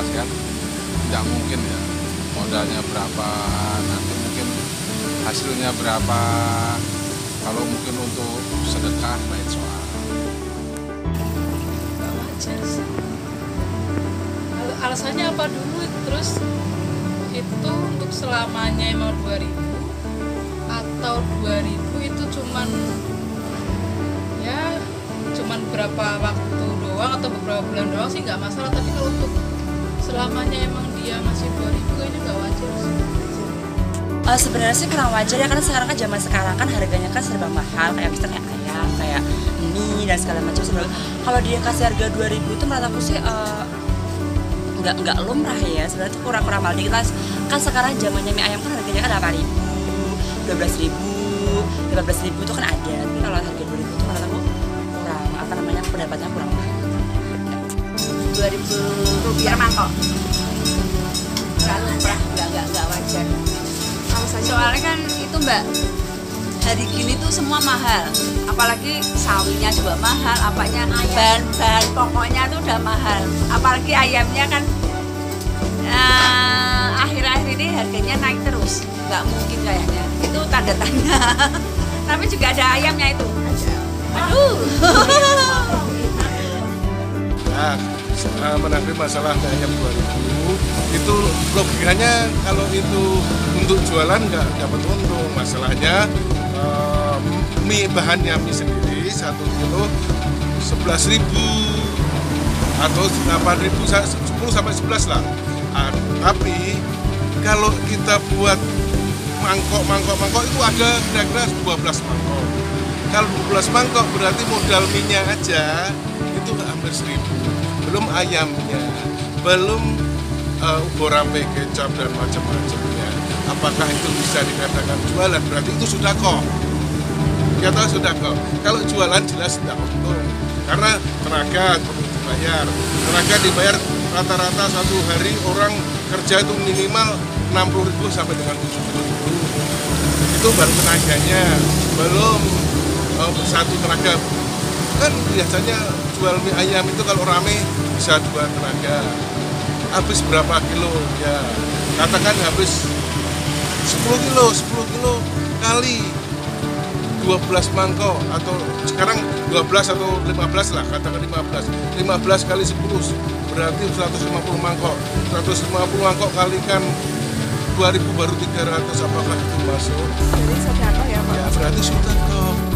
ikhlas kan, tidak mungkin ya modalnya berapa, nanti mungkin hasilnya berapa, kalau mungkin untuk sedekah lain soal. Nggak wajar sih. Alasannya apa dulu? Terus itu untuk selamanya emang 2000 atau 2000 itu cuman berapa waktu doang atau beberapa bulan doang sih nggak masalah, tapi kalau untuk selamanya emang dia masih 2000 kayaknya nggak wajar sih. Sebenarnya sih kurang wajar ya, karena sekarang kan zaman sekarang kan harganya kan serba mahal, kayak misalnya kayak ayam, kayak mie dan segala macam serba. Kalau dia kasih harga 2000 itu menurut aku sih nggak lumrah ya, sebenarnya itu kurang mahal dikit lah. Kan sekarang zamannya mie ayam kan harganya kan 8.000, 12.000, 15.000 itu kan ada. Tapi kalau harga 2000 itu menurut aku pendapatnya kurang mahal. 2.000 rupiah mangkok nggak lumrah, nggak wajar. Soalnya kan itu Mbak, hari gini tuh semua mahal, apalagi sawinya juga mahal, apanya bahan pokoknya tuh udah mahal, apalagi ayamnya kan akhir-akhir ini harganya naik terus, nggak mungkin kayaknya, itu tanda tanya. Tapi juga ada ayamnya itu. Aduh. Nah, menanggapi masalah ayam 2000 itu logikanya kalau itu untuk jualan nggak dapat untung. Masalahnya mie bahannya mie sendiri 1 kilo 11.000 atau 8.000, 10 sampai 11 lah. Tapi kalau kita buat mangkok itu ada kira-kira 12 mangkok. Kalau 12 mangkok berarti modal minyak aja itu hampir 1.000. Belum ayamnya, belum uborampe, kecap dan macam-macamnya. Apakah itu bisa dikatakan jualan? Berarti itu sudah kok. Kita sudah kok. Kalau jualan jelas tidak untung. Karena tenaga perlu dibayar. Tenaga dibayar rata-rata satu hari orang kerja itu minimal 60.000 sampai dengan 70.000. Itu baru tenaganya. Belum satu tenaga. Kan biasanya jual mie ayam itu kalau rame bisa 2 tenaga. Habis berapa kilo? Ya, katakan habis 10 kilo kali 12 mangkok, atau sekarang 12 atau 15 lah, katakan 15 kali 10 berarti 150 mangkok. 150 mangkok kalikan 2.000 baru 300, apakah itu masuk? Jadi sedekah ya Pak? Ya berarti sudah kok.